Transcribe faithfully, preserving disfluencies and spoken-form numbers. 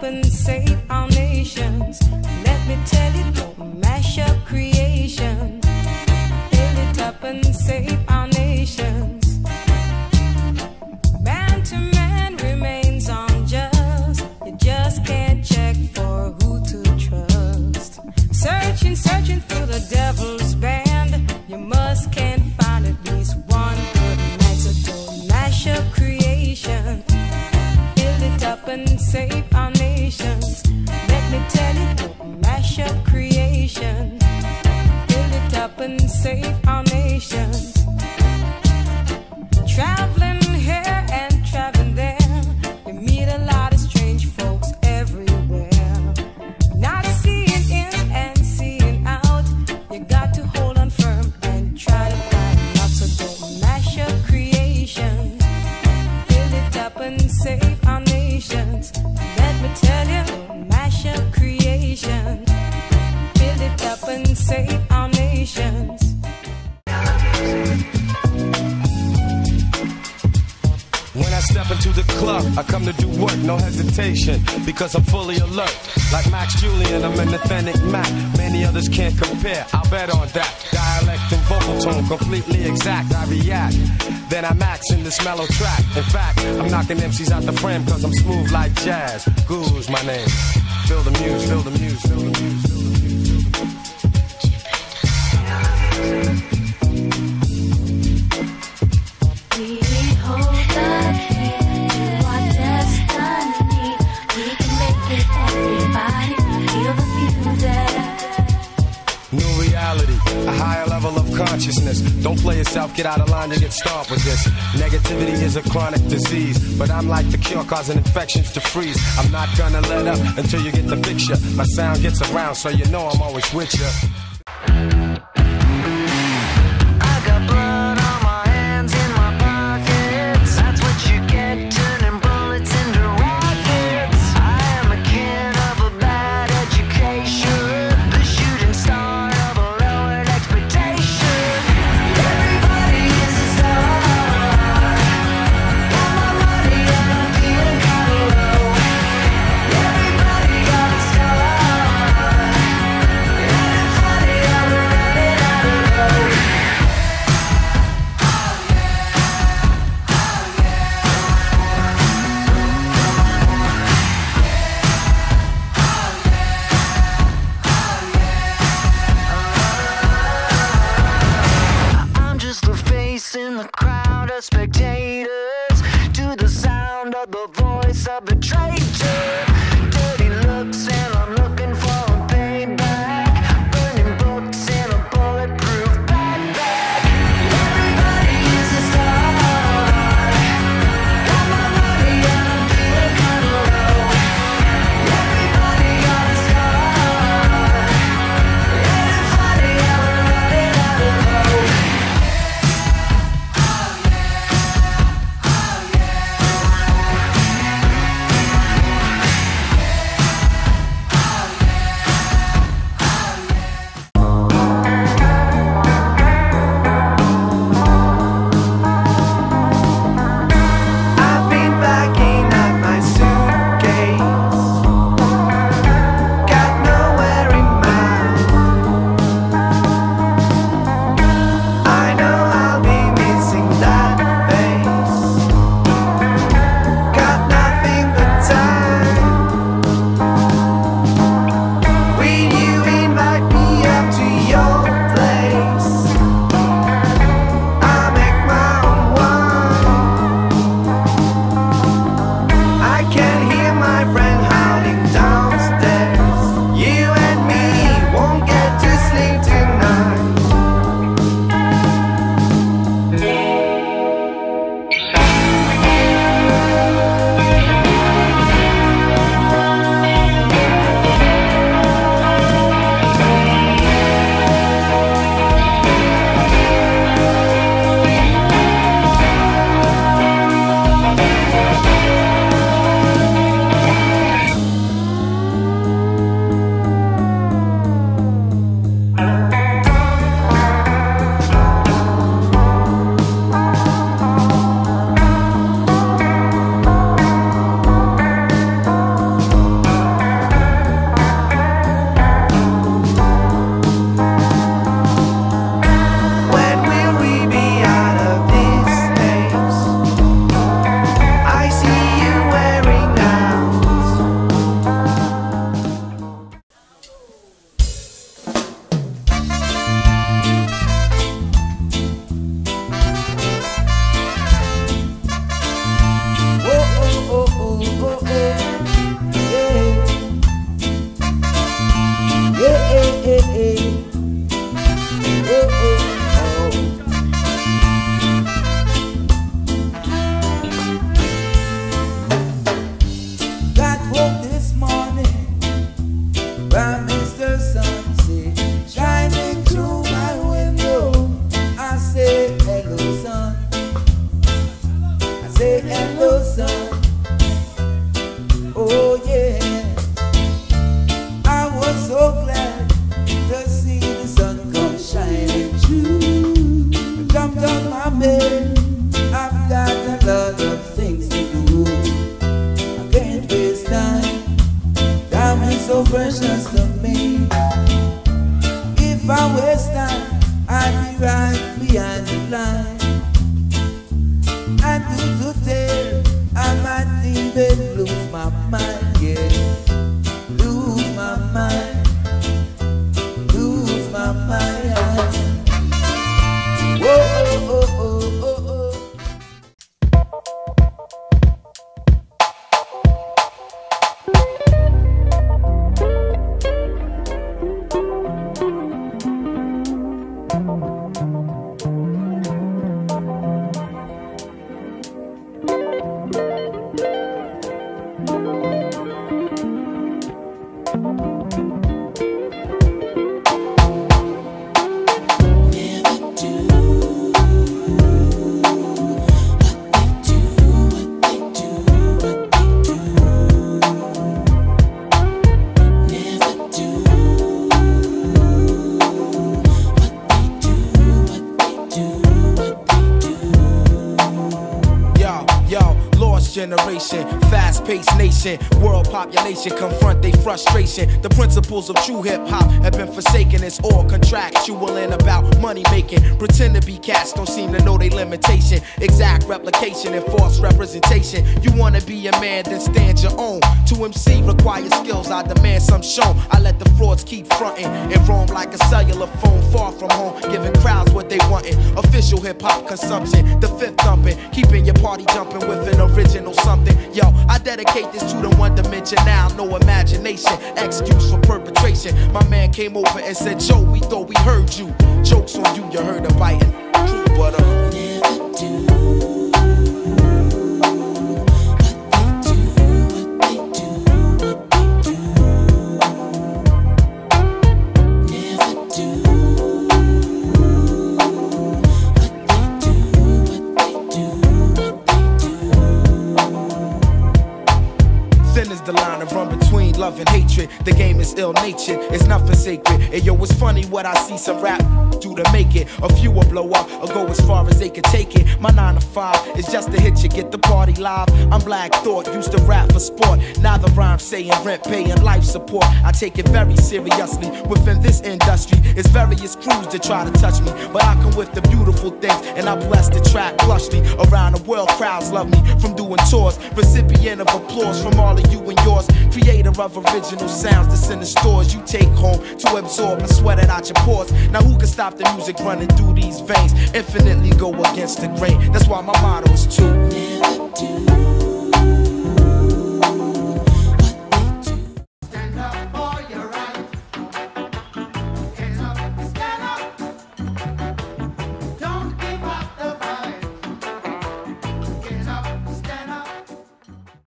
up and save our nations. Let me tell you, don't mash up creation. Build it up and save our nations. Man to man remains unjust. You just can't check for who to trust. Searching, searching through the devil's band, you must can't find at least one good man. So don't mash up creation. Build it up and save our nations. Let me tell you, don't mash up creation. Build it up and save our nations. Traveling here and traveling there, you meet a lot of strange folks everywhere. Not seeing in and seeing out, you got to hold on firm and try to find out. So don't mash up creation. Build it up and save our nations. Let me tell you, don't mash up creation. Build it up and save our nations. When I step into the club, I come to do work, no hesitation, because I'm fully alert. Like Max Julian, I'm an authentic Mac. Many others can't compare, I'll bet on that. Dialect and vocal tone, completely exact. I react, then I max in this mellow track. In fact, I'm knocking M Cs out the frame, cause I'm smooth like jazz. Guru's my name. Feel the muse, feel the muse, feel the muse, feel the muse. New reality, a higher level of consciousness. Don't play yourself, get out of line, you get stomped with this. Negativity is a chronic disease, but I'm like the cure, causing infections to freeze. I'm not gonna let up until you get the picture. My sound gets around, so you know I'm always with you. Funny, so precious to me. If I waste time, I'd be right behind the line. And to today, I might even lose my mind, yeah. Lose my mind, lose my mind. Whoa, oh, oh, oh, oh, oh. Generation, fast-paced nation, world population confront their frustration. The principles of true hip-hop have been forsaken. It's all contractual and about money making. Pretend to be cats, don't seem to know their limitation. Exact replication and false representation. You wanna be a man, then stand your own. To M C requires skills, I demand some shown. I let the frauds keep fronting and roam like a cellular phone far from home, giving crowds what they wantin'. Official hip-hop consumption, the fifth thumping, keeping your party jumping with an original something. Yo, I dedicate this to the one dimension now, no imagination, excuse for perpetration. My man came over and said, Joe, we thought we heard you. Jokes on you, you heard a biting. True, but uh, never do. The line of run between love and hatred. The game is ill-natured, it's nothing sacred. And yo, it's funny what I see some rap do to make it. A few will blow up or go as far as they can take it. My nine to five is just to hit you, get the party live. I'm Black Thought, used to rap for sport. Now the rhyme saying rent, paying life support. I take it very seriously. Within this industry, it's various crews that try to touch me, but I come with the beautiful things, and I bless the track plushly. Around the world, crowds love me from doing tours. Recipient of applause from all of you and yours. Creator of original sounds that's in the stores you take home to absorb and sweat it out your pores. Now who can stop the music running through these veins? Infinitely go against the grain. That's why my motto is to never do.